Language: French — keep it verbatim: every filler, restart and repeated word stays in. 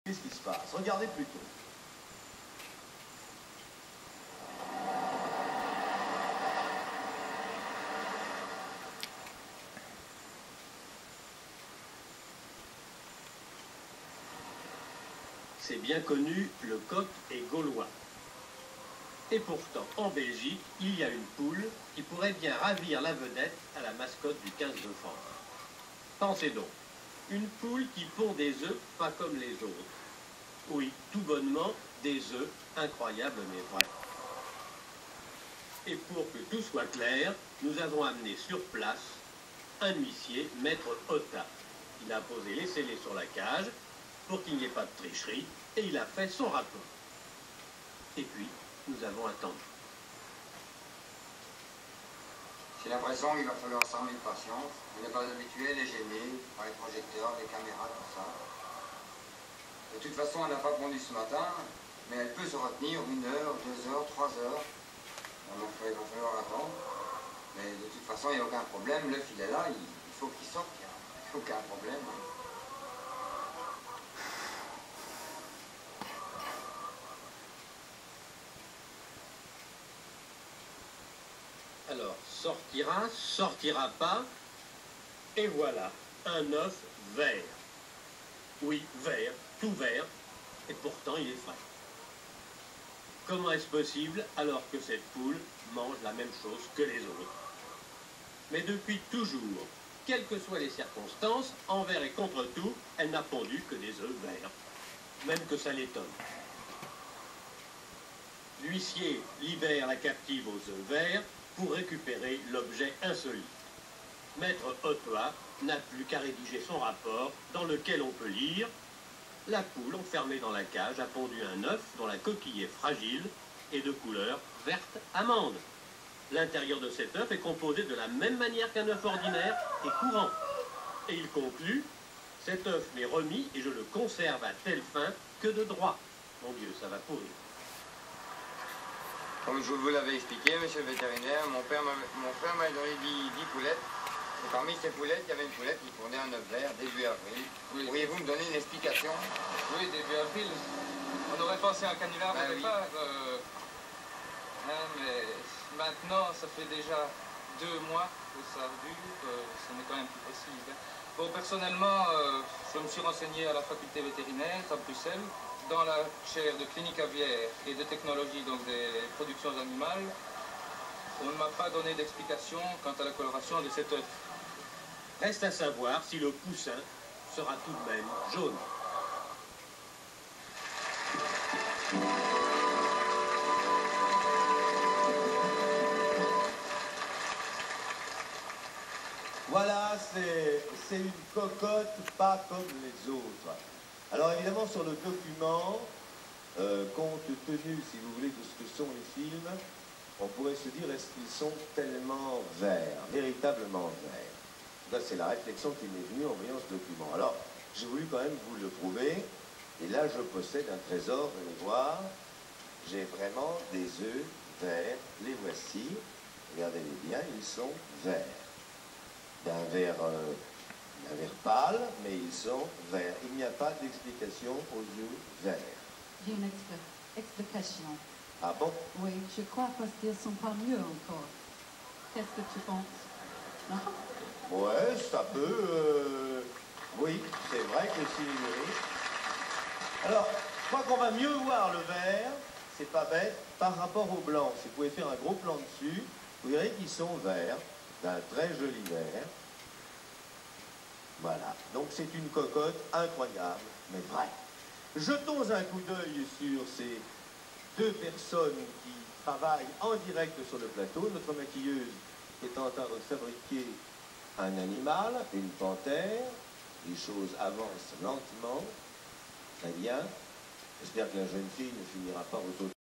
Qu'est-ce qui se passe? Regardez plutôt. C'est bien connu, le coq est gaulois. Et pourtant, en Belgique, il y a une poule qui pourrait bien ravir la vedette à la mascotte du quinze de France. Pensez donc, une poule qui pond des œufs pas comme les autres. Oui, tout bonnement, des œufs incroyables mais vrais. Et pour que tout soit clair, nous avons amené sur place un huissier, maître Otta. Il a posé les scellés sur la cage pour qu'il n'y ait pas de tricherie et il a fait son rapport. Et puis, nous avons attendu. J'ai l'impression qu'il va falloir cent mille patience. Vous n'êtes pas habitué, les gêner par les projecteurs, les caméras, tout ça. De toute façon, elle n'a pas pondu ce matin, mais elle peut se retenir une heure, deux heures, trois heures. Donc il va falloir attendre. Mais de toute façon, il n'y a aucun problème. L'œuf, il est là, il faut qu'il sorte. Il n'y a aucun problème. Alors, sortira, sortira pas, et voilà, un œuf vert. Oui, vert, tout vert, et pourtant il est frais. Comment est-ce possible alors que cette poule mange la même chose que les autres? Mais depuis toujours, quelles que soient les circonstances, envers et contre tout, elle n'a pondu que des œufs verts, même que ça l'étonne. L'huissier libère la captive aux œufs verts pour récupérer l'objet insolite. Maître Otta n'a plus qu'à rédiger son rapport dans lequel on peut lire « La poule enfermée dans la cage a pondu un œuf dont la coquille est fragile et de couleur verte amande. L'intérieur de cet œuf est composé de la même manière qu'un œuf ordinaire et courant. » Et il conclut « Cet œuf m'est remis et je le conserve à telle fin que de droit. » Mon Dieu, ça va pourrir. Comme je vous l'avais expliqué, monsieur le vétérinaire, mon, père mon frère m'a donné dix poulettes. Et parmi ces poulettes, il y avait une poulette qui pondait un œuf vert début avril. Oui. Pourriez-vous me donner une explication? Oui, début avril. On aurait pensé à un canular ben au oui. départ. Euh, hein, mais maintenant, ça fait déjà deux mois que ça dure. Euh, ce n'est quand même plus possible. Hein. Bon, personnellement, euh, je me suis renseigné à la faculté vétérinaire à Bruxelles, dans la chaire de clinique aviaire et de technologie, donc des productions animales. On ne m'a pas donné d'explication quant à la coloration de cet œuf. Reste à savoir si le poussin sera tout de même jaune. Voilà, c'est une cocotte pas comme les autres. Alors évidemment, sur le document, euh, compte tenu, si vous voulez, de ce que sont les films, on pourrait se dire, est-ce qu'ils sont tellement verts, véritablement verts? Là, c'est la réflexion qui m'est venue en voyant ce document. Alors, j'ai voulu quand même vous le prouver, et là, je possède un trésor, venez voir. J'ai vraiment des œufs verts, les voici. Regardez-les bien, ils sont verts. D'un vert, euh, d'un vert pâle, mais ils sont verts. Il n'y a pas d'explication aux œufs verts. J'ai une expli explication. Ah bon? Oui, je crois parce qu'ils ne sont pas mieux encore. Qu'est-ce que tu penses? Non? Ouais, ça peut... Euh... Oui, c'est vrai que c'est... Oui. Alors, je crois qu'on va mieux voir le vert, c'est pas bête, par rapport au blanc. Si vous pouvez faire un gros plan dessus, vous verrez qu'ils sont verts, d'un très joli vert. Voilà, donc c'est une cocotte incroyable, mais vraie. Jetons un coup d'œil sur ces deux personnes qui travaillent en direct sur le plateau. Notre maquilleuse est en train de fabriquer un animal, une panthère. Les choses avancent lentement. Très bien. J'espère que la jeune fille ne finira pas aux autres.